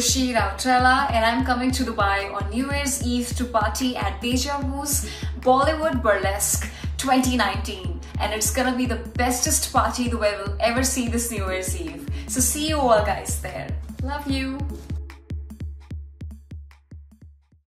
Khushi Rautela, and I'm coming to Dubai on New Year's Eve to party at Deja Vu's Bollywood Burlesque 2019. And it's gonna be the bestest party the way we'll ever see this New Year's Eve. So see you all guys there. Love you.